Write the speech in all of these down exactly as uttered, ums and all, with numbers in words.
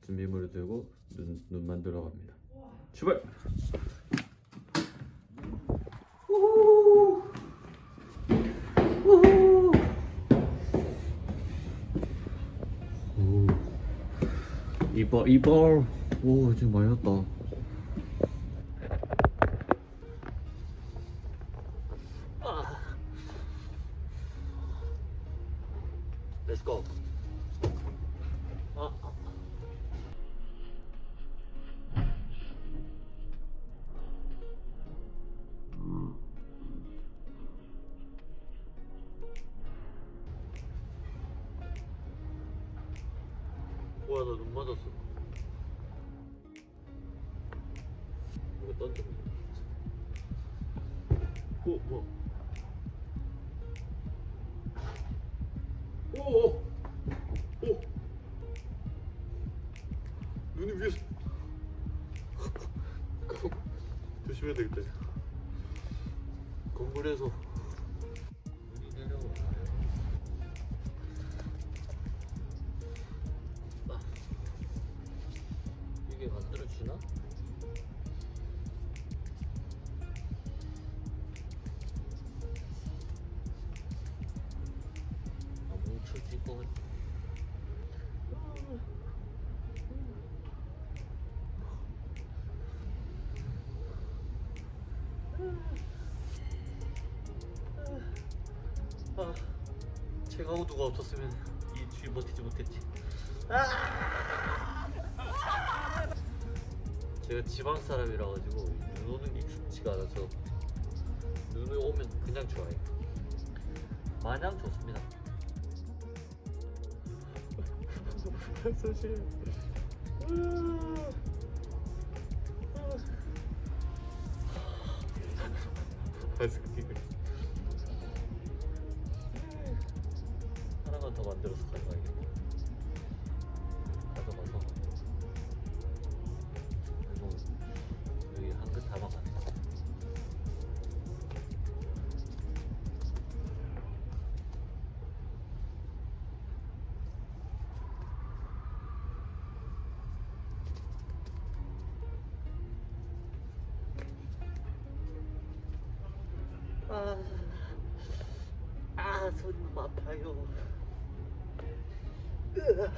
준비물을 들고 눈, 눈만 들어갑니다. 출발! 우후! 우후! 오. 이발, 이발. 오, 지금 많이 났다. Let's go. 아. 뭐야, 나 눈 맞았어. 이거 던져. 오, 뭐? 오, 오, 오. 눈이 위에서. 조심해야 되겠다. 건물에서 눈이 내려와. 아. 이게 만들어지나? 아, 뭉쳐질 것 같아. 아, 제가 호두가 없었으면 이 뒤에 버티지 못했지. 아! 제가 지방 사람이라 가지고 눈 오는 게 익숙지가 않아서 눈이 오면 그냥 좋아해요. 마냥 좋습니다. 사실 아이스크림 하나만 더 만들어서 가져가야겠네. 가져가서 그리고 여기 한 끗 담아가네. 아, 아, 손 아파요. 으아.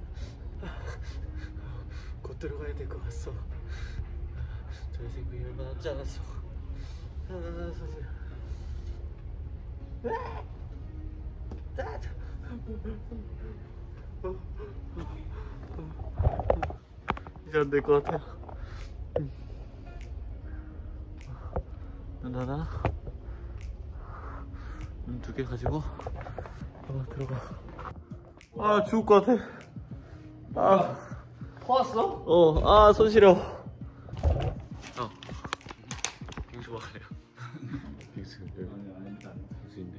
곧 들어가야 될 것 같소. 저희 생명이 얼마 남지 않았어. 아, 손이. 이제 안 될 것 같아요. 눈 하나, 눈 두 개 가지고 한번 들어가. 아, 죽을 것 같아. 아, 퍼왔어? 어, 아, 손 시려. 어, 빙수 먹어요. 빙수. 아니, 아닙니다. 빙수인데.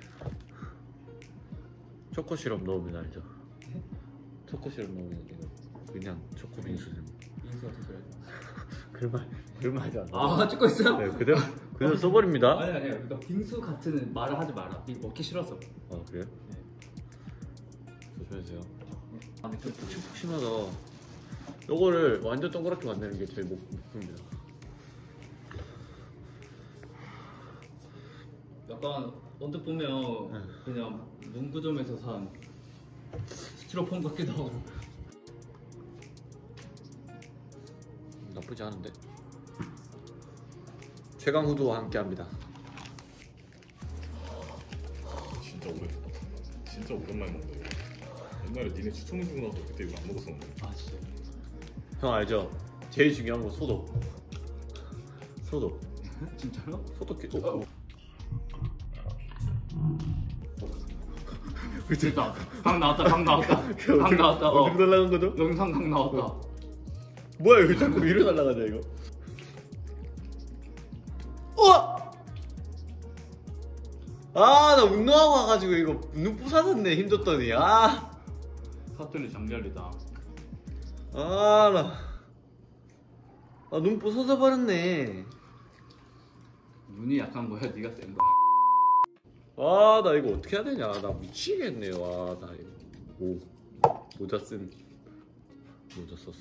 초코 시럽 넣으면 알죠? 초코 시럽 넣으면 이거 그냥 초코 빙수. 빙수 어떻게 해야 돼? 그런 말, 그런 말 하지 않아. 아, 찍고 있어요? 네, 그대로, 그대로 써버립니다. 아니, 아니, 그러니까 빙수 같은 말을 하지 마라. 이거 먹기 싫어서. 아, 그래요? 네. 조심하세요. 아, 근데 좀 푹신푹신하다. 요거를 완전 동그랗게 만드는 게 제일 목, 목표입니다. 약간 언뜻 보면 네. 그냥 문구점에서 산 스티로폼 같기도 하고. 나쁘지 않은데? 최강 후두와 함께합니다. 진짜 오래 진짜 오랜만에 먹는다. 옛날에 니네 추천해 주고 나서 그때 이거 안 먹었었는데. 아, 진짜. 형 알죠? 제일 중요한 건 소독. 소독. 진짜요? 소독해. 어, 어. 됐다. 방 나왔다, 방 나왔다. 방 나왔다. 어. 어디로 날라간 거죠? 영상 각 나왔다. 뭐야 이거 자꾸 위로 날라가냐 이거? 우와! 아, 나 운동하고 와가지고 이거 눈 부사졌네. 힘줬더니. 아, 사투리 장렬이다. 아, 나. 아, 눈 부서져 버렸네. 눈이 약한 거야? 네가 센 거야? 아, 나 이거 어떻게 해야 되냐. 나 미치겠네. 와, 나 이거. 오, 모자 쓴. 로저 소스.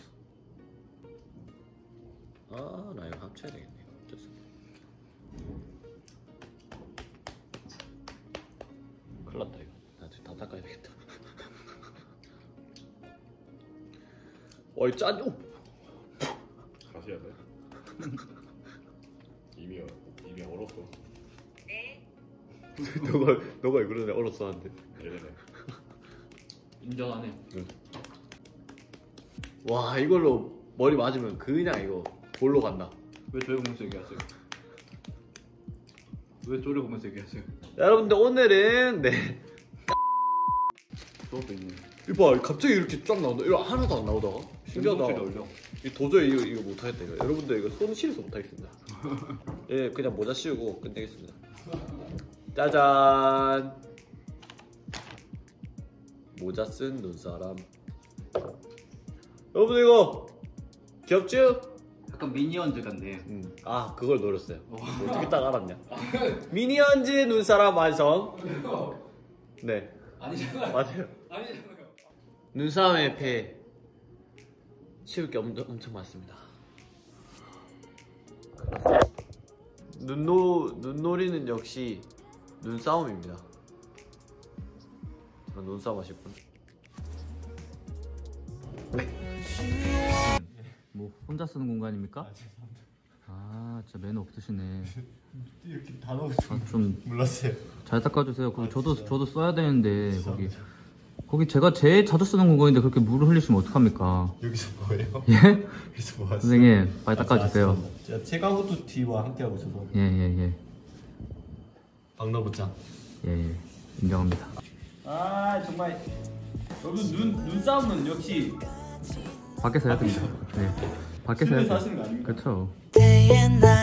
아, 나 이거 합쳐야 되겠네. 어쩔 수 없어. 큰일 났다 이거. 나중에 다 닦아야 되겠다. 와, 이 짠. 오! 다시 해야 돼? 이미 이미 얼었어. 너가 너가 이거를 얼었어 한데. 이래네. 인정하네. 응. 와, 이걸로 머리 맞으면 그냥 이거 볼로 간다. 왜 저희 보면서 얘기하세요? 왜 저를 보면서 얘기하세요? 여러분들 오늘은 네. 저것도 있네. 이봐, 갑자기 이렇게 쫙 나온다. 이거 하나도 안 나오다가. 신기하다. 올려. 이 도저히 이거 이거 못하겠다 이거. 여러분들 이거 손 실어서 못하겠습니다. 예, 그냥 모자 씌우고 끝내겠습니다. 짜잔. 모자 쓴 눈사람. 여러분들 이거 귀엽죠? 약간 미니언즈 같네. 음. 아, 그걸 노렸어요. 어떻게 딱 알았냐? 미니언즈 눈사람 완성. 네, 아니잖아요. 맞아요. 아니잖아요. 눈사람의 배 치울 게 엄청, 엄청 많습니다. 눈노, 눈놀이는 역시 눈싸움입니다. 저는 눈싸움 하셨군. 뭐 혼자 쓰는 공간입니까? 아 죄송합니다. 아 진짜 매너 없으시네. 이렇게 다 넣을 줄 아, 좀 몰랐어요. 잘 닦아주세요. 거기 아, 저도 진짜요? 저도 써야 되는데 거기 죄송합니다. 거기 제가 제일 자주 쓰는 공간인데 그렇게 물을 흘리시면 어떡합니까? 여기서 뭐예요? 예? 여기서 뭐 하세요? 선생님 빨리 아, 닦아주세요. 죄송합니다. 제가 체가후투 티와 함께하고 있어서 예예예 예, 박너부짱. 예, 예. 인정합니다. 아 정말 여러분 눈 눈싸움은 역시 밖에서 해야 됩니다. 네, 밖에서 해야 집에서 돼요. 하시는 거 아닙니까? 그렇죠. day and night.